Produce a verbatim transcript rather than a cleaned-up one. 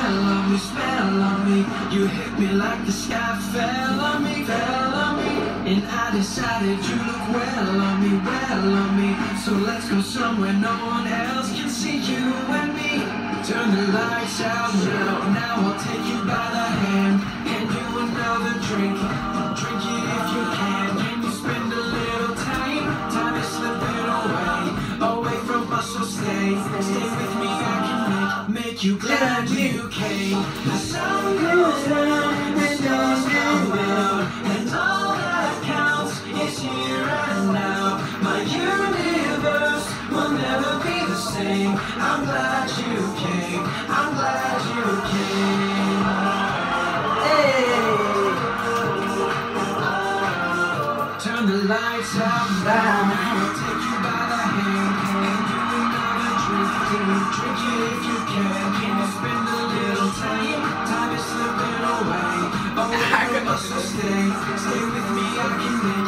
spell on me, spell on me. You hit me like the sky fell on me, fell on me. And I decided you look well on me, well on me. So let's go somewhere no one else can see you and me. Turn the lights out now, now I'll take you by the hand. Hand you another drink, drink it if you can. Can you spend a little time, time is slipping away, away from us, so stay, stay with me, I can make, make you glad you came. The sun goes down, the stars come out, and all that counts is here and now. My universe will never be the same. I'm glad you came, I'm glad you came. Hey! Turn the lights out now, I'll take you by the hand. And you another drink, drink it if you can. Can you spend a little time, time is slipping away, away from us, so stay, stay with me, I can make